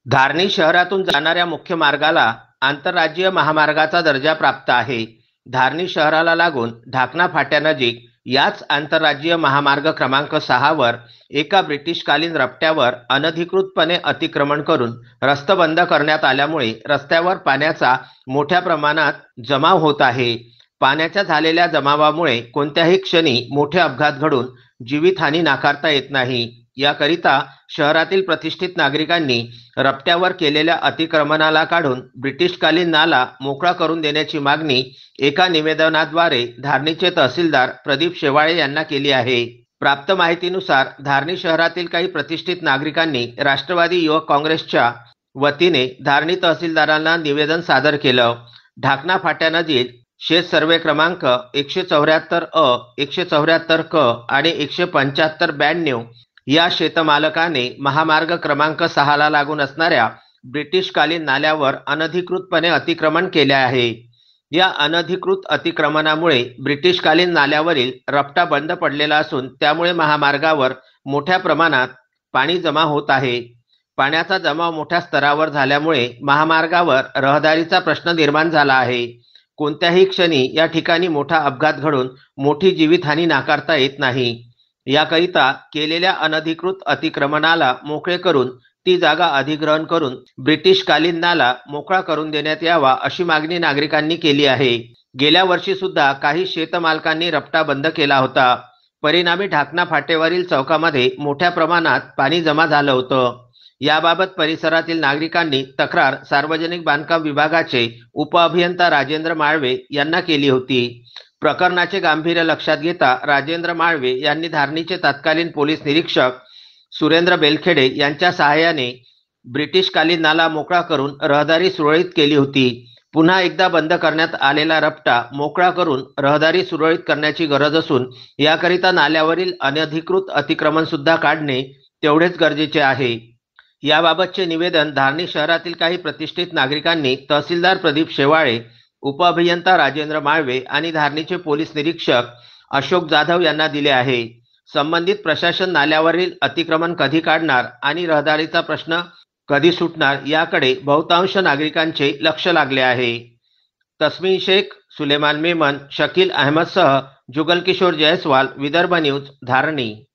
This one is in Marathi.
धारणी शहरातून जाणाऱ्या मुख्य मार्गाला आंतरराज्यीय महामार्गाचा दर्जा प्राप्त आहे. धारणी शहराला लागून ढाकणा फाट्यानजीक याच आंतरराज्यीय महामार्ग क्रमांक 6 वर एका ब्रिटिशकालीन रपट्यावर अनधिकृतपणे अतिक्रमण करून रस्ता बंद करण्यात आल्यामुळे रस्त्यावर पाण्याचा मोठ्या प्रमाणात जमाव होत आहे. पाण्याच्या झालेल्या जमावामुळे कोणत्याही क्षणी मोठे अपघात घडून जीवितहानी नाकारता येत नाही. याकरिता शहरातील प्रतिष्ठित नागरिकांनी रपट्यावर केलेल्या अतिक्रमणाला काढून ब्रिटिशकालीन नाला मोकळा करून देण्याची मागणी एका निवेदनाद्वारे धारणीचे तहसीलदार प्रदीप शेवाळे यांना केली आहे. प्राप्त माहितीनुसार धारणी शहरातील काही प्रतिष्ठित नागरिकांनी राष्ट्रवादी युवक काँग्रेसच्या वतीने धारणी तहसीलदारांना निवेदन सादर केलं. ढाकणा फाट्यानजीक शेत सर्वे क्रमांक 174 अ, 174 क आणि 175-92 या शेतमालकाने महामार्ग क्रमांक 6 ला लागून असणाऱ्या ब्रिटिशकालीन नाल्यावर अनधिकृतपणे अतिक्रमण केले आहे. या अनधिकृत अतिक्रमणामुळे ब्रिटिशकालीन नाल्यावरील रपटा बंद पडलेला असून त्यामुळे महामार्गावर मोठ्या प्रमाणात पाणी जमा होत आहे. पाण्याचा जमाव मोठ्या स्तरावर झाल्यामुळे महामार्गावर रहदारीचा प्रश्न निर्माण झाला आहे. कोणत्याही क्षणी या ठिकाणी मोठा अपघात घडून मोठी जीवितहानी नाकारता येत नाही. याकरिता केलेल्या अनधिकृत अतिक्रमणाला मोकळे करून ती जागा अधिग्रहण करून ब्रिटिशकालीन नाला मोकळा करून देण्यात यावा अशी मागणी नागरिकांनी केली आहे. गेल्या वर्षी सुद्धा काही शेतमालकांनी रपटा बंद केला होता. परिणामी ढाकणा फाटेवरील चौकामध्ये मोठ्या प्रमाणात पाणी जमा झालं होतं. याबाबत परिसरातील नागरिकांनी तक्रार सार्वजनिक बांधकाम विभागाचे उपअभियंता राजेंद्र माळवे यांना केली होती. प्रकरणाचे गांभीर्य लक्षात घेता राजेंद्र माळवे यांनी धारणीचे तत्कालीन पोलीस निरीक्षक सुरेंद्र बेलखेडे यांच्या सहाय्याने ब्रिटिशकालीन नाला मोकळा करून रहदारी सुरळीत केली होती. पुन्हा एकदा बंद करण्यात आलेला रपटा मोकळा करून रहदारी सुरळीत करण्याची गरज असून याकरिता नाल्यावरील अनधिकृत अतिक्रमण सुद्धा काढणे तेवढेच गरजेचे आहे. याबाबतचे निवेदन धारणी शहरातील काही प्रतिष्ठित नागरिकांनी तहसीलदार प्रदीप शेवाळे, उपअभियंता राजेंद्र माळवे आणि धारणीचे पोलीस निरीक्षक अशोक जाधव यांना दिले आहे. संबंधित प्रशासन नाल्यावरील अतिक्रमण कधी काढणार आणि रहदारीचा प्रश्न कधी सुटणार याकडे बहुतांश नागरिकांचे लक्ष लागले आहे. तस्मीन शेख, सुलेमान मेमन, शकील अहमदसह जुगल किशोर जयस्वाल, विदर्भ न्यूज, धारणी.